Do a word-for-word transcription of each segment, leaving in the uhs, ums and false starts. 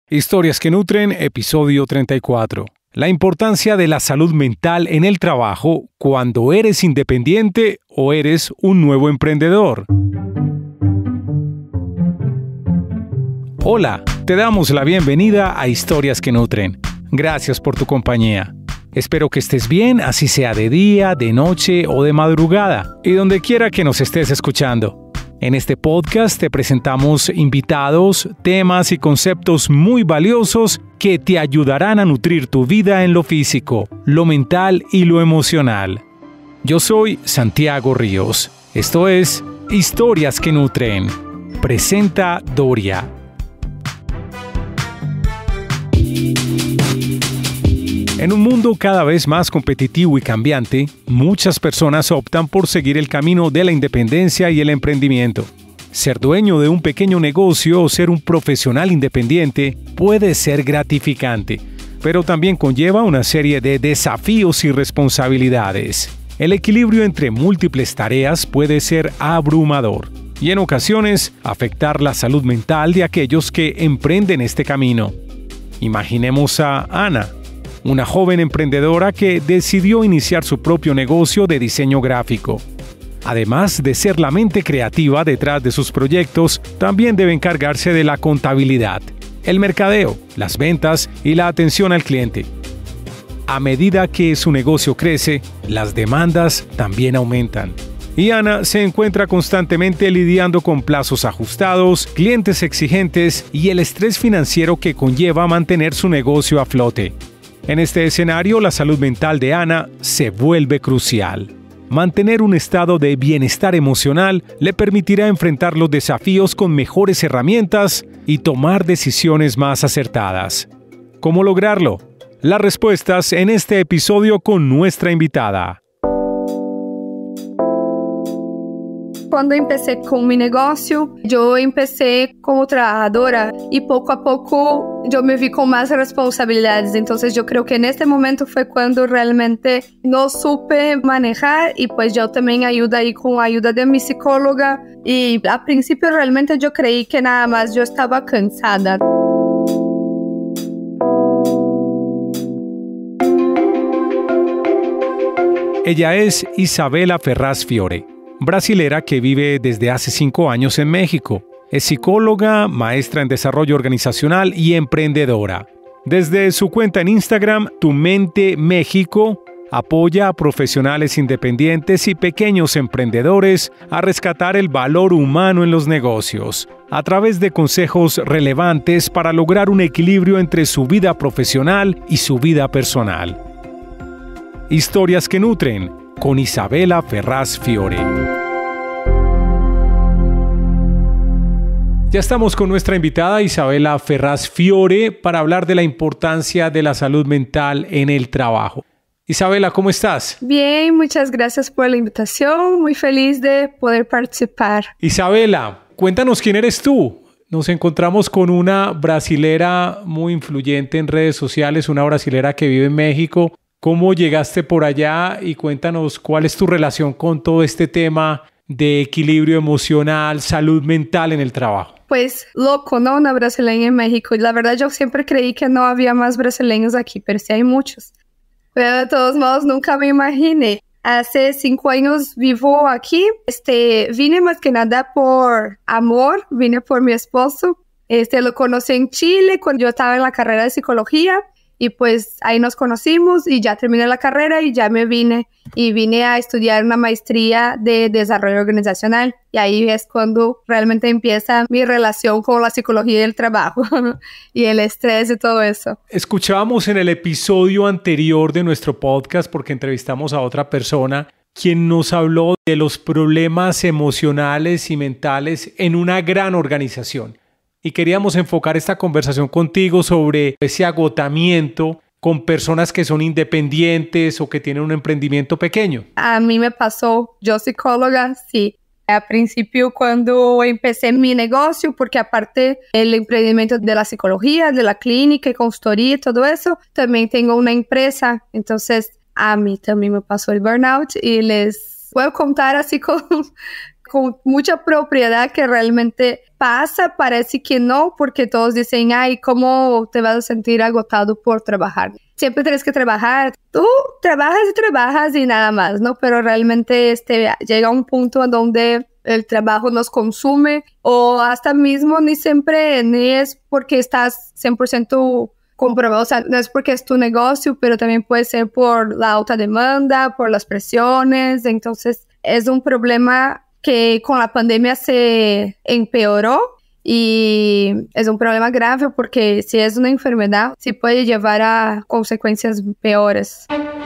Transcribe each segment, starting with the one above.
Historias que nutren, episodio treinta y cuatro. La importancia de la salud mental en el trabajo cuando eres independiente o eres un nuevo emprendedor. Hola, te damos la bienvenida a Historias que nutren. Gracias por tu compañía. Espero que estés bien, así sea de día, de noche o de madrugada, y donde quiera que nos estés escuchando. En este podcast te presentamos invitados, temas y conceptos muy valiosos que te ayudarán a nutrir tu vida en lo físico, lo mental y lo emocional. Yo soy Santiago Ríos. Esto es Historias que nutren. Presenta Doria. En un mundo cada vez más competitivo y cambiante, muchas personas optan por seguir el camino de la independencia y el emprendimiento. Ser dueño de un pequeño negocio o ser un profesional independiente puede ser gratificante, pero también conlleva una serie de desafíos y responsabilidades. El equilibrio entre múltiples tareas puede ser abrumador y en ocasiones afectar la salud mental de aquellos que emprenden este camino. Imaginemos a Ana, una joven emprendedora que decidió iniciar su propio negocio de diseño gráfico. Además de ser la mente creativa detrás de sus proyectos, también debe encargarse de la contabilidad, el mercadeo, las ventas y la atención al cliente. A medida que su negocio crece, las demandas también aumentan. Y Ana se encuentra constantemente lidiando con plazos ajustados, clientes exigentes y el estrés financiero que conlleva mantener su negocio a flote. En este escenario, la salud mental de Ana se vuelve crucial. Mantener un estado de bienestar emocional le permitirá enfrentar los desafíos con mejores herramientas y tomar decisiones más acertadas. ¿Cómo lograrlo? Las respuestas en este episodio con nuestra invitada. Quando eu empecé com mi negócio, eu empecé como trabajadora e pouco a pouco eu me vi com mais responsabilidades. Então, eu creo que neste momento foi quando realmente não supe manejar e pues eu também ajudo aí com a ajuda de mi psicóloga. E a princípio realmente eu creí que nada mais eu estava cansada. Ella es Isabela Ferraz Fiore, brasilera que vive desde hace cinco años en México. Es psicóloga, maestra en desarrollo organizacional y emprendedora. Desde su cuenta en Instagram, Tu Mente México, apoya a profesionales independientes y pequeños emprendedores a rescatar el valor humano en los negocios, a través de consejos relevantes para lograr un equilibrio entre su vida profesional y su vida personal. Historias que nutren, con Isabela Ferraz Fiore. Ya estamos con nuestra invitada Isabela Ferraz Fiore para hablar de la importancia de la salud mental en el trabajo. Isabela, ¿cómo estás? Bien, muchas gracias por la invitación. Muy feliz de poder participar. Isabela, cuéntanos quién eres tú. Nos encontramos con una brasilera muy influyente en redes sociales, una brasilera que vive en México. ¿Cómo llegaste por allá? Y cuéntanos cuál es tu relación con todo este tema de equilibrio emocional, salud mental en el trabajo. Pues loco, ¿no? Una brasileña en México. Y la verdad yo siempre creí que no había más brasileños aquí, pero sí hay muchos. Pero de todos modos nunca me imaginé. Hace cinco años vivo aquí. Este, vine más que nada por amor, vine por mi esposo. Este, lo conocí en Chile cuando yo estaba en la carrera de psicología. Y pues ahí nos conocimos y ya terminé la carrera y ya me vine. Y vine a estudiar una maestría de desarrollo organizacional. Y ahí es cuando realmente empieza mi relación con la psicología del trabajo y el estrés y todo eso. Escuchábamos en el episodio anterior de nuestro podcast, porque entrevistamos a otra persona, quien nos habló de los problemas emocionales y mentales en una gran organización. Y queríamos enfocar esta conversación contigo sobre ese agotamiento con personas que son independientes o que tienen un emprendimiento pequeño. A mí me pasó, yo psicóloga, sí. A principio cuando empecé mi negocio, porque aparte el emprendimiento de la psicología, de la clínica y consultoría y todo eso, también tengo una empresa. Entonces a mí también me pasó el burnout y les voy a contar así con... con mucha propiedad que realmente pasa, parece que no, porque todos dicen, ay, ¿cómo te vas a sentir agotado por trabajar? Siempre tienes que trabajar, tú trabajas y trabajas y nada más, ¿no? Pero realmente este, llega un punto en donde el trabajo nos consume o hasta mismo ni siempre, ni es porque estás cien por ciento comprobado, o sea, no es porque es tu negocio, pero también puede ser por la alta demanda, por las presiones, entonces es un problema que con la pandemia se empeoró y es un problema grave porque si es una enfermedad, sí puede llevar a consecuencias peores.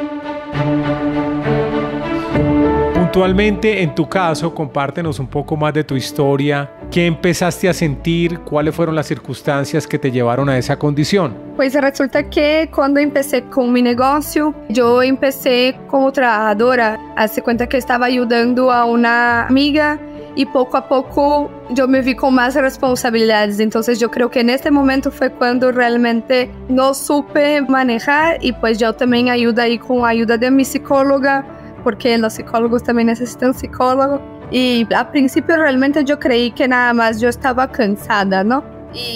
Puntualmente, en tu caso, compártenos un poco más de tu historia. ¿Qué empezaste a sentir? ¿Cuáles fueron las circunstancias que te llevaron a esa condición? Pues resulta que cuando empecé con mi negocio, yo empecé como trabajadora. Hace cuenta que estaba ayudando a una amiga y poco a poco yo me vi con más responsabilidades. Entonces yo creo que en este momento fue cuando realmente no supe manejar y pues yo también ayudé ahí con la ayuda de mi psicóloga, porque los psicólogos también necesitan psicólogo. Y al principio realmente yo creí que nada más yo estaba cansada, ¿no?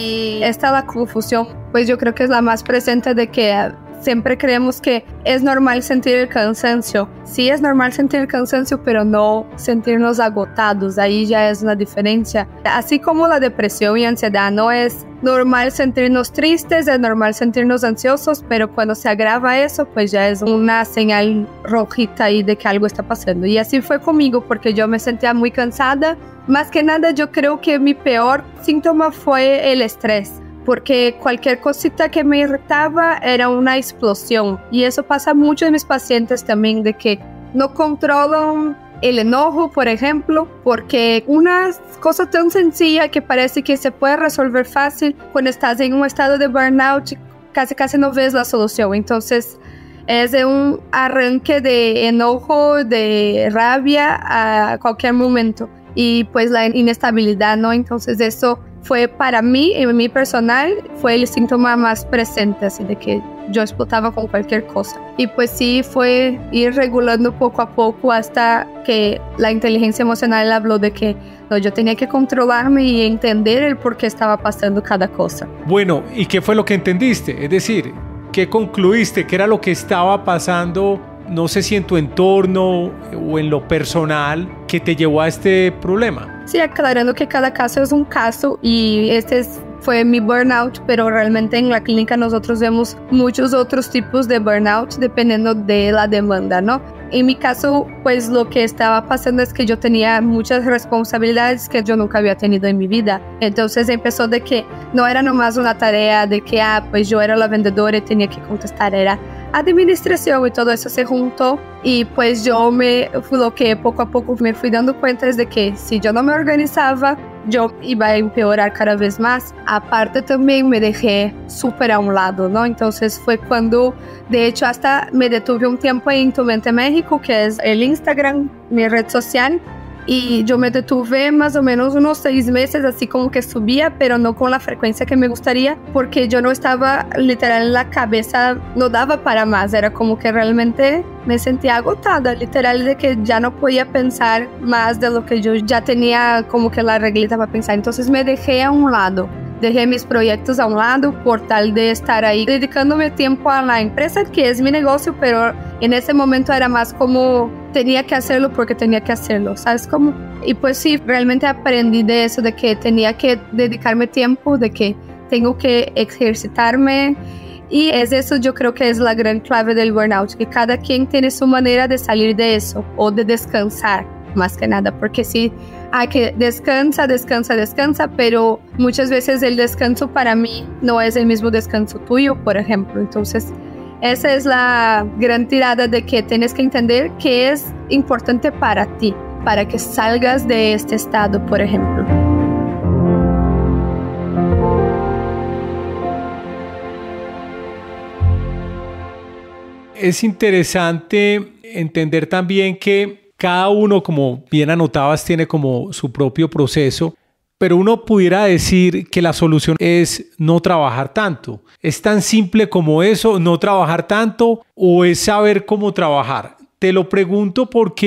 Y esta es la confusión, pues yo creo que es la más presente de que siempre creemos que es normal sentir el cansancio. Sí es normal sentir el cansancio, pero no sentirnos agotados. Ahí ya es una diferencia. Así como la depresión y ansiedad, no es normal sentirnos tristes, es normal sentirnos ansiosos, pero cuando se agrava eso, pues ya es una señal rojita ahí de que algo está pasando. Y así fue conmigo, porque yo me sentía muy cansada. Más que nada, yo creo que mi peor síntoma fue el estrés, porque cualquier cosita que me irritaba era una explosión. Y eso pasa mucho en mis pacientes también, de que no controlan el enojo, por ejemplo, porque una cosa tan sencilla que parece que se puede resolver fácil, cuando estás en un estado de burnout, casi casi no ves la solución. Entonces, es de un arranque de enojo, de rabia a cualquier momento. Y pues la inestabilidad, ¿no? Entonces eso fue para mí, en mi personal, fue el síntoma más presente, así de que yo explotaba con cualquier cosa. Y pues sí, fue ir regulando poco a poco hasta que la inteligencia emocional habló de que no, yo tenía que controlarme y entender el por qué estaba pasando cada cosa. Bueno, ¿y qué fue lo que entendiste? Es decir, ¿qué concluiste? ¿Qué era lo que estaba pasando? No sé si en tu entorno o en lo personal que te llevó a este problema. Sí, aclarando que cada caso es un caso y este es, fue mi burnout, pero realmente en la clínica nosotros vemos muchos otros tipos de burnout dependiendo de la demanda, ¿no? En mi caso, pues lo que estaba pasando es que yo tenía muchas responsabilidades que yo nunca había tenido en mi vida. Entonces empezó de que no era nomás una tarea de que, ah, pues yo era la vendedora y tenía que contestar, era administración y todo eso se juntó y pues yo me lo que poco a poco me fui dando cuenta es de que si yo no me organizaba yo iba a empeorar cada vez más. Aparte también me dejé súper a un lado, ¿no? Entonces fue cuando de hecho hasta me detuve un tiempo en Tu Mente México, que es el Instagram, mi red social. Y yo me detuve más o menos unos seis meses, así como que subía, pero no con la frecuencia que me gustaría, porque yo no estaba literal en la cabeza, no daba para más, era como que realmente me sentía agotada, literal, de que ya no podía pensar más de lo que yo ya tenía como que la reglita para pensar. Entonces me dejé a un lado. Dejé mis proyectos a un lado por tal de estar ahí dedicándome tiempo a la empresa, que es mi negocio, pero en ese momento era más como tenía que hacerlo porque tenía que hacerlo, ¿sabes cómo? Y pues sí, realmente aprendí de eso, de que tenía que dedicarme tiempo, de que tengo que ejercitarme. Y es eso, yo creo que es la gran clave del burnout, que cada quien tiene su manera de salir de eso o de descansar, más que nada, porque sí, hay que descansa, descansa, descansa, pero muchas veces el descanso para mí no es el mismo descanso tuyo, por ejemplo. Entonces, esa es la gran tirada de que tienes que entender qué es importante para ti, para que salgas de este estado, por ejemplo. Es interesante entender también que cada uno, como bien anotabas, tiene como su propio proceso, pero uno pudiera decir que la solución es no trabajar tanto. ¿Es tan simple como eso, no trabajar tanto, o es saber cómo trabajar? Te lo pregunto porque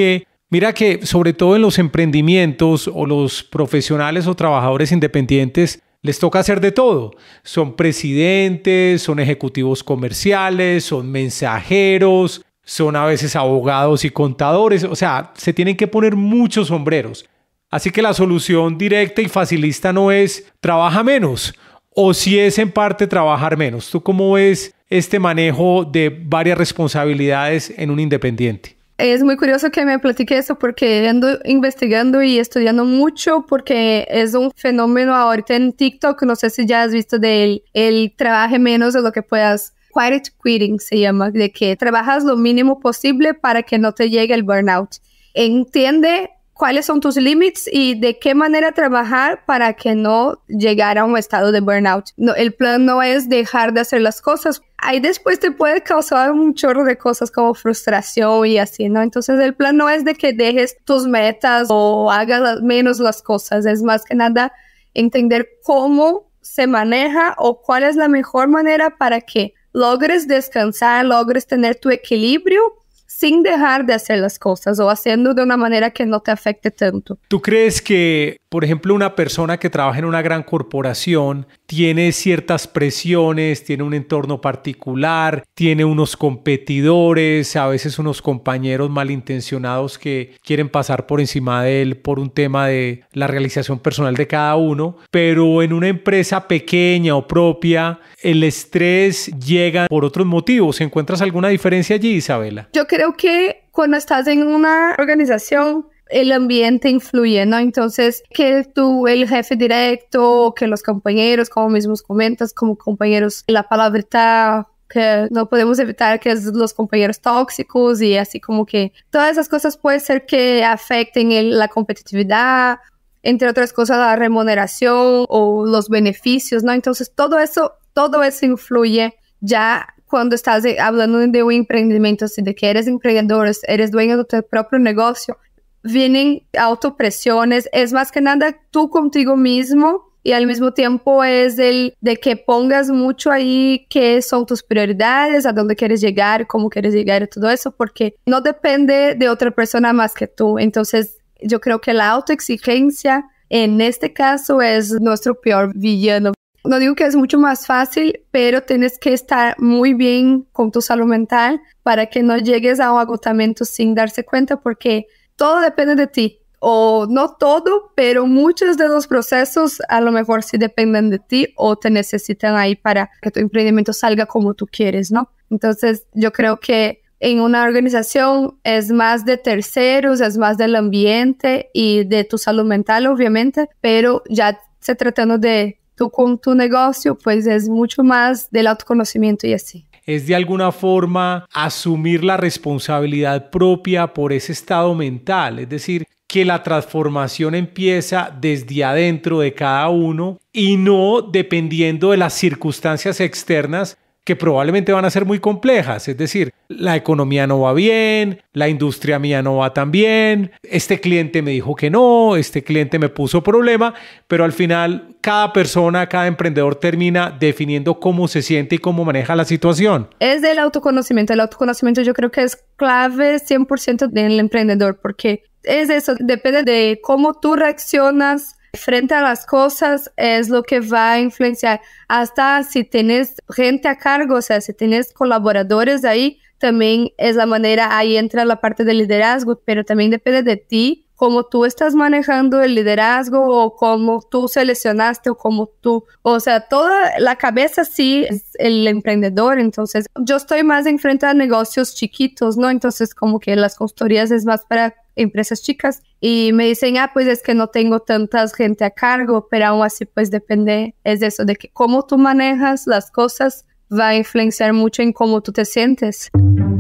Mira que sobre todo en los emprendimientos o los profesionales o trabajadores independientes les toca hacer de todo. Son presidentes, son ejecutivos comerciales, son mensajeros, son a veces abogados y contadores. O sea, se tienen que poner muchos sombreros. Así que la solución directa y facilista no es trabaja menos o si es en parte trabajar menos. ¿Tú cómo ves este manejo de varias responsabilidades en un independiente? Es muy curioso que me platique eso porque ando investigando y estudiando mucho porque es un fenómeno ahorita en TikTok, no sé si ya has visto de él, el trabaje menos de lo que puedas. Quiet quitting se llama, de que trabajas lo mínimo posible para que no te llegue el burnout. Entiende cuáles son tus límites y de qué manera trabajar para que no llegara a un estado de burnout. No, el plan no es dejar de hacer las cosas. Ahí después te puede causar un chorro de cosas como frustración y así, ¿no? Entonces el plan no es de que dejes tus metas o hagas menos las cosas. Es más que nada entender cómo se maneja o cuál es la mejor manera para que logres descansar, logres tener tu equilibrio sin dejar de hacer las cosas o haciendo de una manera que no te afecte tanto. ¿Tú crees que, por ejemplo, una persona que trabaja en una gran corporación tiene ciertas presiones, tiene un entorno particular, tiene unos competidores, a veces unos compañeros malintencionados que quieren pasar por encima de él por un tema de la realización personal de cada uno, pero en una empresa pequeña o propia, el estrés llega por otros motivos? ¿Encuentras alguna diferencia allí, Isabela? Yo creo que cuando estás en una organización, el ambiente influye, ¿no? Entonces, que tú, el jefe directo, que los compañeros, como mismos comentas, como compañeros, la palabrita que no podemos evitar, que es los compañeros tóxicos y así como que todas esas cosas puede ser que afecten el, la competitividad, entre otras cosas la remuneración o los beneficios, ¿no? Entonces, todo eso, todo eso influye ya cuando estás hablando de un emprendimiento, así de que eres emprendedor, eres dueño de tu propio negocio, vienen autopresiones, es más que nada tú contigo mismo y al mismo tiempo es el de que pongas mucho ahí qué son tus prioridades, a dónde quieres llegar, cómo quieres llegar y todo eso, porque no depende de otra persona más que tú. Entonces yo creo que la autoexigencia en este caso es nuestro peor villano. No digo que es mucho más fácil, pero tienes que estar muy bien con tu salud mental para que no llegues a un agotamiento sin darse cuenta, porque todo depende de ti. O no todo, pero muchos de los procesos a lo mejor sí dependen de ti o te necesitan ahí para que tu emprendimiento salga como tú quieres, ¿no? Entonces yo creo que en una organización es más de terceros, es más del ambiente y de tu salud mental, obviamente, pero ya se tratando de tú con tu negocio, pues es mucho más del autoconocimiento y así. Es de alguna forma asumir la responsabilidad propia por ese estado mental, es decir, que la transformación empieza desde adentro de cada uno y no dependiendo de las circunstancias externas que probablemente van a ser muy complejas, es decir, la economía no va bien, la industria mía no va tan bien, este cliente me dijo que no, este cliente me puso problema, pero al final cada persona, cada emprendedor termina definiendo cómo se siente y cómo maneja la situación. Es del autoconocimiento, el autoconocimiento yo creo que es clave cien por ciento del emprendedor, porque es eso, depende de cómo tú reaccionas frente a las cosas, es lo que va a influenciar. Hasta si tienes gente a cargo, o sea, si tienes colaboradores ahí, también es la manera, ahí entra la parte del liderazgo, pero también depende de ti, cómo tú estás manejando el liderazgo o cómo tú seleccionaste o cómo tú, o sea, toda la cabeza sí es el emprendedor. Entonces, yo estoy más enfrente a negocios chiquitos, ¿no? Entonces, como que las consultorías es más para empresas chicas y me dicen, ah, pues es que no tengo tanta gente a cargo, pero aún así pues depende, es de eso, de que cómo tú manejas las cosas va a influenciar mucho en cómo tú te sientes.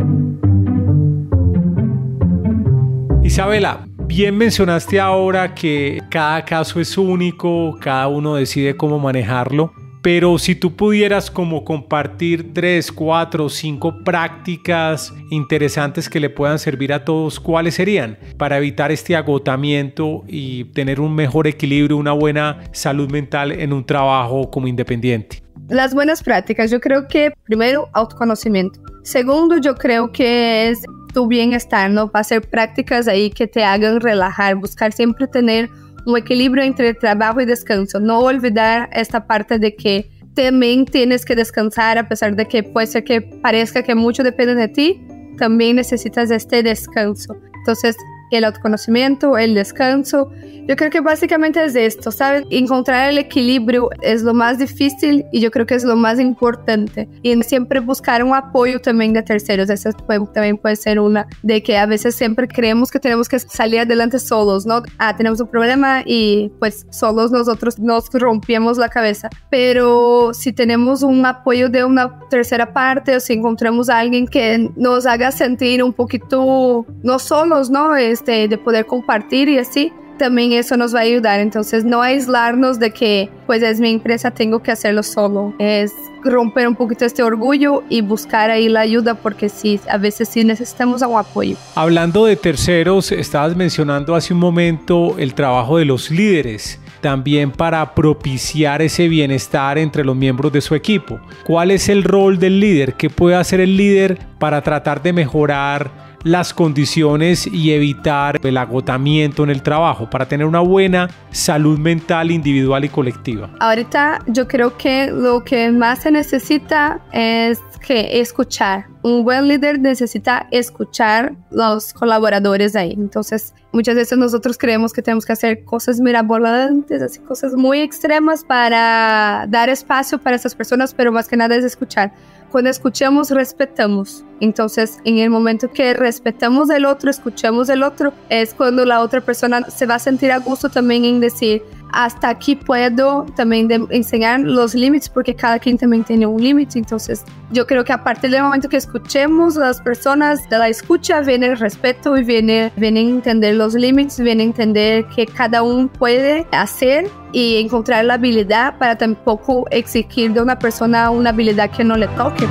Isabela, bien mencionaste ahora que cada caso es único, cada uno decide cómo manejarlo. Pero si tú pudieras como compartir tres, cuatro, cinco prácticas interesantes que le puedan servir a todos, ¿cuáles serían? Para evitar este agotamiento y tener un mejor equilibrio, una buena salud mental en un trabajo como independiente. Las buenas prácticas, yo creo que primero autoconocimiento. Segundo, yo creo que es tu bienestar, ¿no? Hacer prácticas ahí que te hagan relajar, buscar siempre tener un equilibrio entre trabajo y descanso. No olvidar esta parte de que también tienes que descansar, a pesar de que puede ser que parezca que mucho depende de ti, también necesitas este descanso. Entonces, el autoconocimiento, el descanso, yo creo que básicamente es esto, ¿sabes? Encontrar el equilibrio es lo más difícil y yo creo que es lo más importante. Y siempre buscar un apoyo también de terceros. Esa puede, también puede ser una de que a veces siempre creemos que tenemos que salir adelante solos, ¿no? Ah, tenemos un problema y pues solos nosotros nos rompemos la cabeza. Pero si tenemos un apoyo de una tercera parte o si encontramos a alguien que nos haga sentir un poquito no solos, ¿no? Este, de poder compartir y así, también eso nos va a ayudar. Entonces no aislarnos de que pues es mi empresa, tengo que hacerlo solo, es romper un poquito este orgullo y buscar ahí la ayuda, porque sí, a veces sí necesitamos un apoyo. Hablando de terceros, estabas mencionando hace un momento el trabajo de los líderes, también para propiciar ese bienestar entre los miembros de su equipo. ¿Cuál es el rol del líder? ¿Qué puede hacer el líder para tratar de mejorar las condiciones y evitar el agotamiento en el trabajo, para tener una buena salud mental individual y colectiva? Ahorita yo creo que lo que más se necesita es que escuchar. Un buen líder necesita escuchar los colaboradores ahí. Entonces, muchas veces nosotros creemos que tenemos que hacer cosas mirabolantes, así cosas muy extremas para dar espacio para esas personas, pero más que nada es escuchar. Cuando escuchamos, respetamos. Entonces, en el momento que respetamos el otro, escuchamos el otro, es cuando la otra persona se va a sentir a gusto también en decir, hasta aquí puedo también de enseñar los límites, porque cada quien también tiene un límite. Entonces, yo creo que a partir del momento que escuchemos a las personas, de la escucha viene el respeto y viene, viene a entender los límites, viene a entender que cada uno puede hacer y encontrar la habilidad para tampoco exigir de una persona una habilidad que no le toque.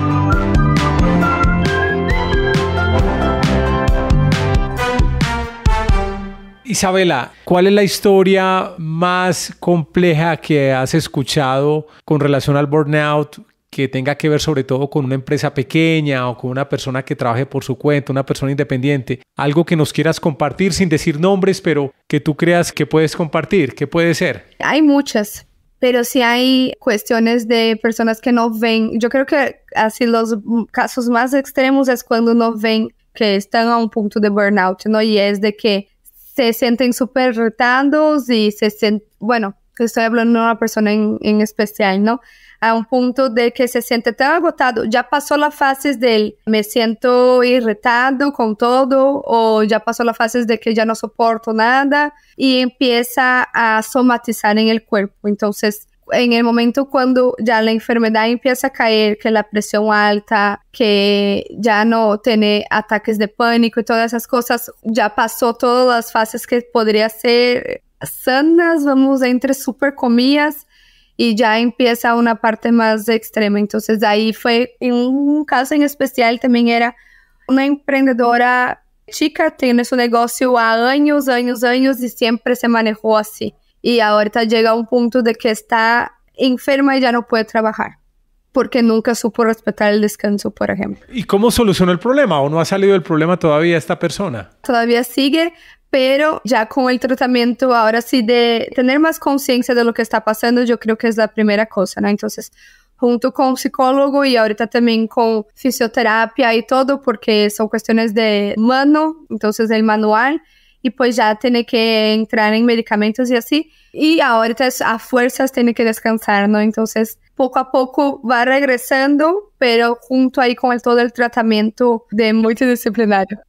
Isabela, ¿cuál es la historia más compleja que has escuchado con relación al burnout, que tenga que ver sobre todo con una empresa pequeña o con una persona que trabaje por su cuenta, una persona independiente? Algo que nos quieras compartir sin decir nombres, pero que tú creas que puedes compartir. ¿Qué puede ser? Hay muchas, pero sí hay cuestiones de personas que no ven. Yo creo que así los casos más extremos es cuando no ven que están a un punto de burnout, ¿no? Y es de que se sienten súper retados y se sienten, bueno, estoy hablando de una persona en, en especial, ¿no? A un punto de que se siente tan agotado, ya pasó la fase del me siento irritado con todo, o ya pasó la fase de que ya no soporto nada, y empieza a somatizar en el cuerpo. Entonces, en el momento cuando ya la enfermedad empieza a caer, que la presión alta, que ya no tiene ataques de pánico y todas esas cosas, ya pasó todas las fases que podría ser sanas, vamos, entre super comillas, y ya empieza una parte más extrema. Entonces ahí fue, en un caso en especial también era una emprendedora chica, tiene su negocio a años, años, años y siempre se manejó así. Y ahorita llega a un punto de que está enferma y ya no puede trabajar porque nunca supo respetar el descanso, por ejemplo. ¿Y cómo solucionó el problema? ¿O no ha salido del problema todavía esta persona? Todavía sigue, pero ya con el tratamiento, ahora sí, de tener más conciencia de lo que está pasando, yo creo que es la primera cosa, ¿no? Entonces, junto con un psicólogo y ahorita también con fisioterapia y todo, porque son cuestiones de mano, entonces el manual, y pues ya tiene que entrar en medicamentos y así, y ahorita a fuerzas tiene que descansar, ¿no? Entonces, poco a poco va regresando, pero junto ahí con el, todo el tratamiento de multidisciplinario.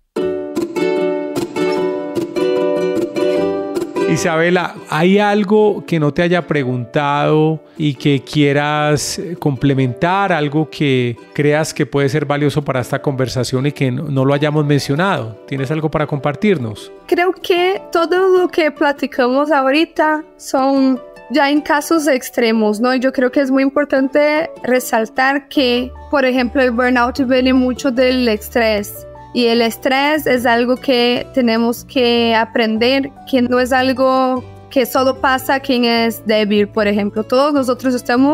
Isabela, ¿hay algo que no te haya preguntado y que quieras complementar? ¿Algo que creas que puede ser valioso para esta conversación y que no, no lo hayamos mencionado? ¿Tienes algo para compartirnos? Creo que todo lo que platicamos ahorita son ya en casos extremos, ¿no? Yo creo que es muy importante resaltar que, por ejemplo, el burnout viene mucho del estrés. Y el estrés es algo que tenemos que aprender, que no es algo que solo pasa a quien es débil, por ejemplo. Todos nosotros estamos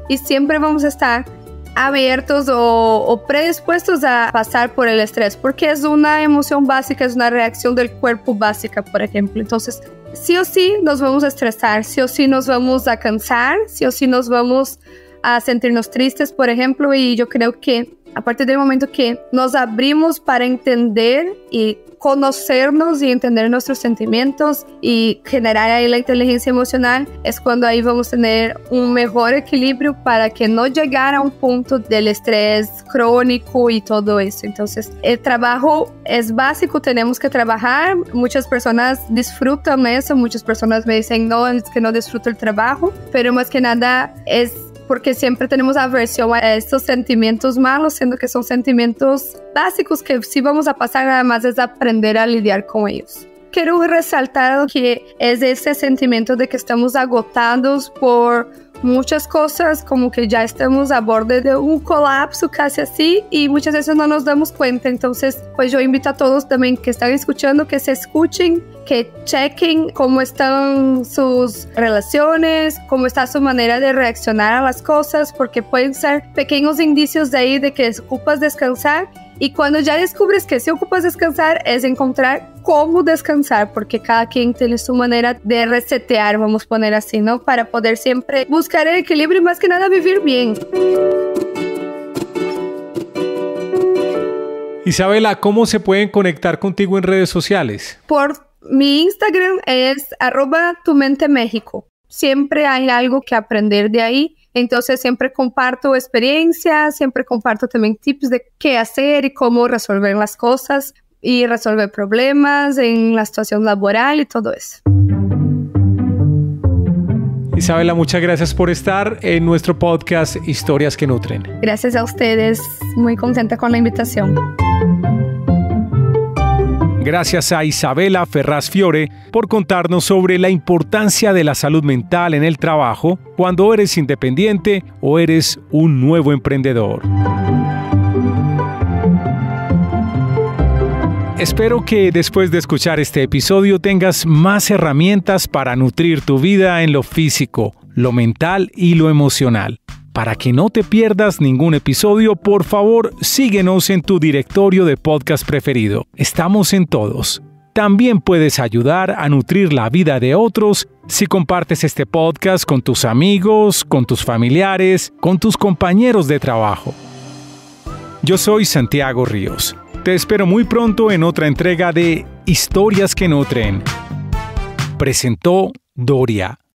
y siempre vamos a estar abiertos o, o predispuestos a pasar por el estrés, porque es una emoción básica, es una reacción del cuerpo básica, por ejemplo. Entonces, sí o sí nos vamos a estresar, sí o sí nos vamos a cansar, sí o sí nos vamos a sentirnos tristes, por ejemplo, y yo creo que a partir del momento que nos abrimos para entender y conocernos y entender nuestros sentimientos y generar ahí la inteligencia emocional, es cuando ahí vamos a tener un mejor equilibrio para que no llegar a un punto del estrés crónico y todo eso. Entonces, el trabajo es básico, tenemos que trabajar. Muchas personas disfrutan eso, muchas personas me dicen, no, es que no disfruto el trabajo, pero más que nada es porque siempre tenemos aversión a estos sentimientos malos, siendo que son sentimientos básicos que sí vamos a pasar, nada más es aprender a lidiar con ellos. Quiero resaltar que es ese sentimiento de que estamos agotados por muchas cosas, como que ya estamos a borde de un colapso casi así, y muchas veces no nos damos cuenta. Entonces, pues yo invito a todos también que están escuchando, que se escuchen, que chequen cómo están sus relaciones, cómo está su manera de reaccionar a las cosas, porque pueden ser pequeños indicios de ahí de que ocupas descansar. Y cuando ya descubres que si ocupas descansar, es encontrar cómo descansar, porque cada quien tiene su manera de resetear, vamos a poner así, ¿no? Para poder siempre buscar el equilibrio y más que nada vivir bien. Isabela, ¿cómo se pueden conectar contigo en redes sociales? Por mi Instagram es arroba tu mente México. Siempre hay algo que aprender de ahí. Entonces siempre comparto experiencias, siempre comparto también tips de qué hacer y cómo resolver las cosas y resolver problemas en la situación laboral y todo eso. Isabela, muchas gracias por estar en nuestro podcast Historias que Nutren. Gracias a ustedes, muy contenta con la invitación. Gracias a Isabela Ferraz Fiore por contarnos sobre la importancia de la salud mental en el trabajo cuando eres independiente o eres un nuevo emprendedor. Espero que después de escuchar este episodio tengas más herramientas para nutrir tu vida en lo físico, lo mental y lo emocional. Para que no te pierdas ningún episodio, por favor, síguenos en tu directorio de podcast preferido. Estamos en todos. También puedes ayudar a nutrir la vida de otros si compartes este podcast con tus amigos, con tus familiares, con tus compañeros de trabajo. Yo soy Santiago Ríos. Te espero muy pronto en otra entrega de Historias que Nutren. Presentó Doria.